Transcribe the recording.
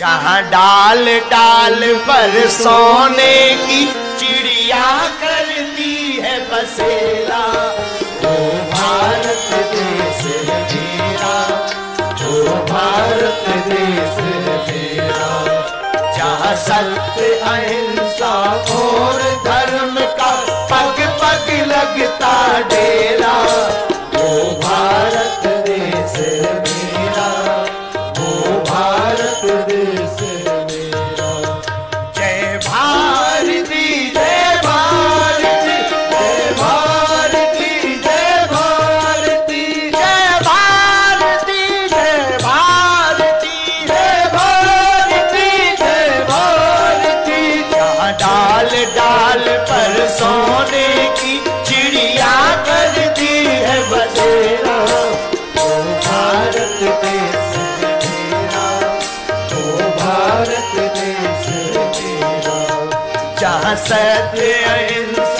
जहाँ डाल डाल पर सोने की चिड़िया करती है बसेरा, वो भारत देश मेरा, वो भारत देश मेरा। जहाँ सत्य अहिंसा और धर्म का पग पग लगता डेरा, वो भारत देश मेरा, वो भारत देश मेरा। जय भारती जय भारती जय भारती जय भारती जय भारती जय भारती जय भारती जय भारती। जहाँ डाल डाल पर सोने की चिड़िया करती है बसेरा, वो भारत देश मेरा, वो भारत देश मेरा। जहाँ सत्य अहिंसा